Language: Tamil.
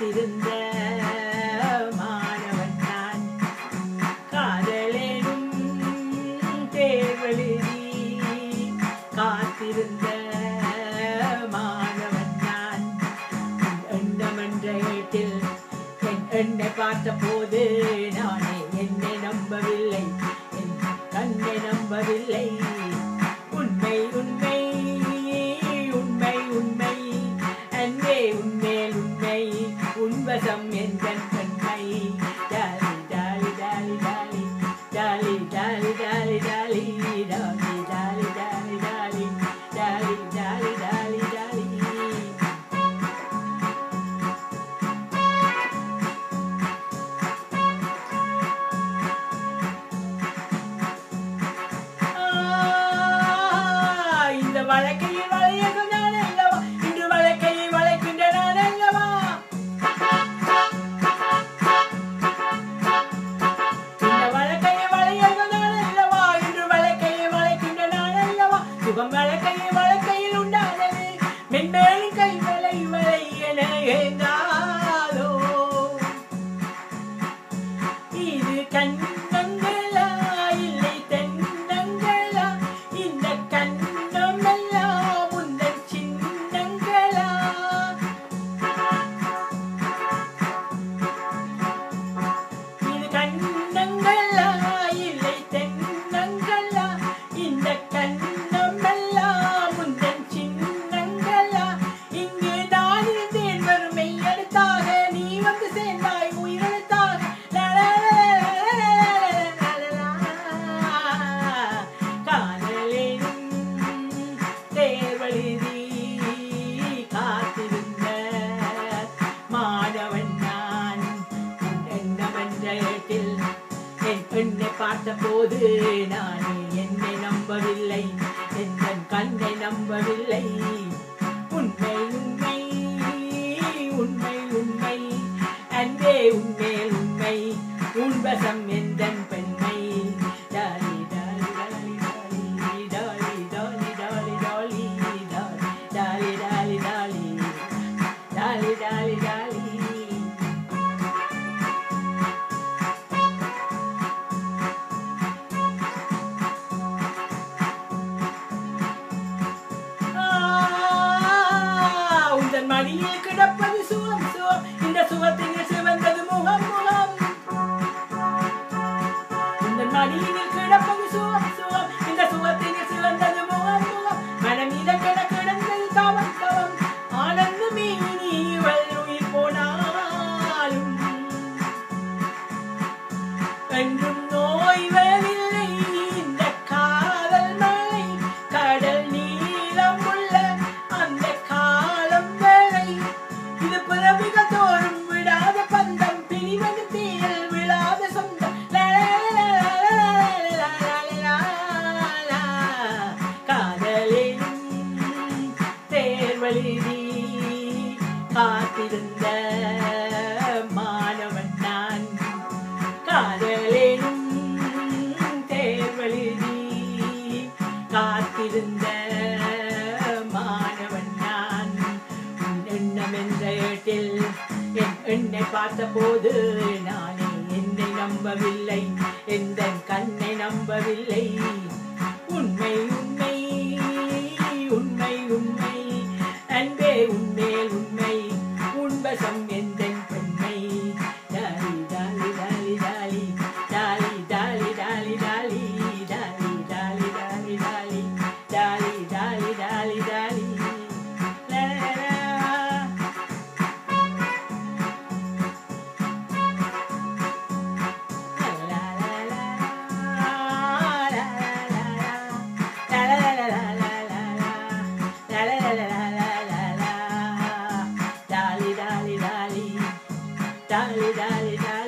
காத்திருந்த மாணவன் நான் காதலேனும் தேர்வெழுதி காத்திருந்த மாணவன் நான் எண்ணமென்ற ஏட்டில் என்னை பார்த்த போது நானே என்னை நம்பவில்லை, என் கண்ணை நம்பவில்லை. உண்மை உண்மை உண்மை உண்மை அன்பே உண்மையில் உண்மை உன்வசம் எந்தன் பெண்மை. டாலி டாலி டாலி டாலி டாலி டாலி டாலி டாலி டாலி டாலி டாலி டாலி டாலி டாலி டாலி டாலி. இந்த வழக்கையில் வளையது நான் அல்லவா, இன்று வழக்கையை வளைக்கின்ற நான் அல்லவா. இந்த வழக்கையை வளையது நான் அல்லவா, இன்று வழக்கையை வளைக்கின்ற நான் அல்லவா. சுகம் வழக்கையை வழக்கையில் உண்டானது, மென்மேலும் கை வளை வளை என ஏங்காதோ. இது கண்ணங்களா இல்லை தென்னங்களா, இந்த கண்ணமெல்லாம் உந்தன் சின்னங்களா. இது கண்ணங்களா இல்லை தென்னங்களா, இந்த கண்ணமெல்லாம் உந்தன் சின்னங்களா. இங்கு நான் இருந்தேன் வறுமை அடுத்தாக, நீ வந்து சேர்ந்தாய் உயிரெழுத்தாக. காதலேனும் தேர்வெழுதி காத்திருந்த மாணவன் நான் எண்ணமென்ற ஏட்டில் என்னை பார்த்த போது நானே என்னை நம்பவில்லை, என் கண்ணை நம்பவில்லை. உண்மை உண்மை உண்மை உண்மை அன்பே உண்மையில் உண்மை உன்வசம் எந்தன் பெண்மை. டாலி டாலி டாலி டாலி டாலி டாலி டாலி டாலி டாலி டாலி டாலி டாலி டாலி. உந்தன் மடியில் கிடப்பது சுகம் சுகம், இந்த சுகத்தில் சிவந்தது முகம் முகம். உந்தன் மடியில் கிடப்பது சுகம் சுகம், இந்த சுகத்தில் சிவந்தது முகம் முகம். மனம் இதற்கென கிடந்தது தவம் தவம், ஆனந்தமே நீ உயிர் போனாலும் என்றும் நோய்வதில்லை இந்த காதல் மழை. கடல் நீளம் உள்ள அந்த காலம் வரை, இது பிறவிகள் தோறும் விடாத பந்தம், பிரிவது தீயில் விழாத சொந்தம். காதலேனும் தேர்வெழுதி காத்திருந்த மாணவன் நான் காதலேனும் தேர்வெழுதி காத்திருந்த மாணவன் நான் எண்ணமென்ற ஏட்டில் என்னை பார்த்த போது நானே என்னை நம்பவில்லை, எந்தன் கண்ணை நம்பவில்லை. உண்மை உண்மை உண்மை உண்மை அன்பே உண்மையில் உண்மை உன்வசம் எந்தன் பெண்மை. டாலி டாலி டாலி டாலி டாலி டாலி டாலி டாலி டாலி டாலி டாலி டாலி டாலி டாலி டாலி டாலி. Dali dali dali